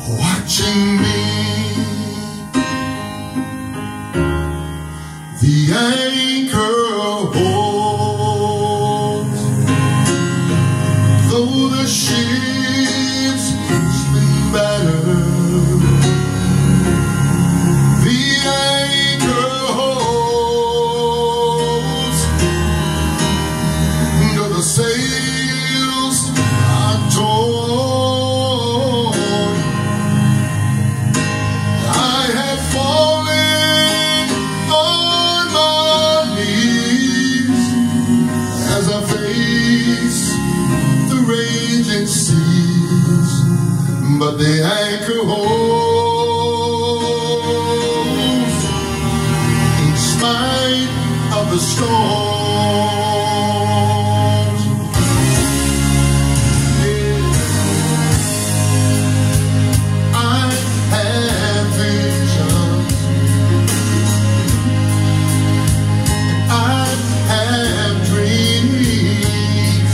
watching me. The anchor holds, though the ships spin battered. The anchor holds, though the sails are torn. I have fallen on my knees as I face the raging seas, but the anchor holds in spite of the storms. Yeah. I have visions, I have dreams.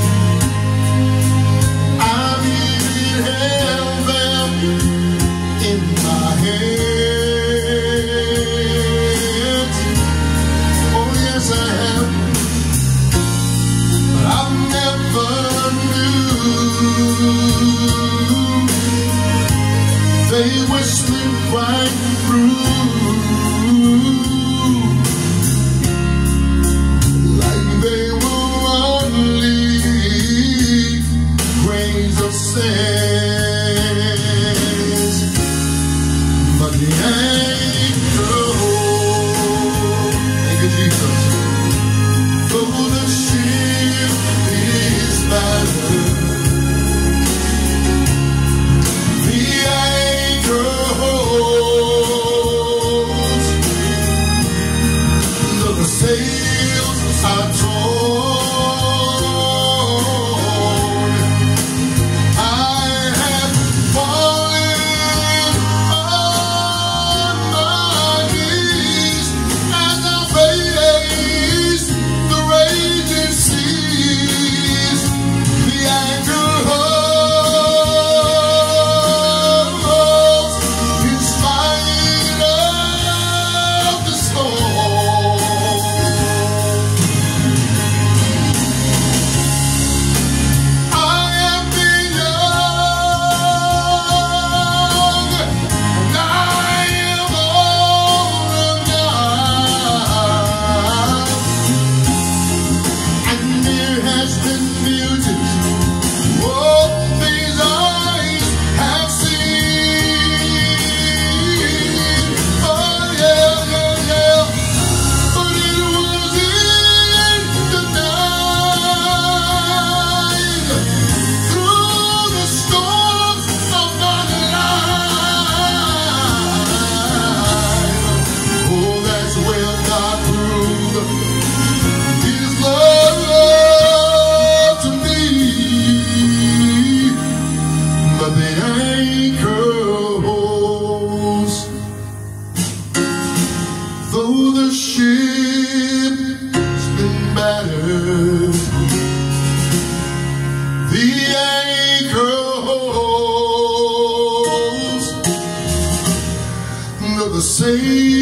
I've even held them in my hands. Oh yes, I have. But I never knew they whispered right through, like they were only grains of sand. But the anchor holds, thank you, Jesus. Though the ship is battered, the anchor holds, though the sails are torn. I have fallen on my knees as I face the raging seas. The anchor holds in spite of the storm. I have been young, and I am older now, and there has been beauty, oh, these eyes have seen. Oh yeah, yeah, yeah. But it was in the night, through the storms of my life. Oh, that's where God proved His love to me. But the anchor holds, though the ship's been battered. The anchor holds, though the sails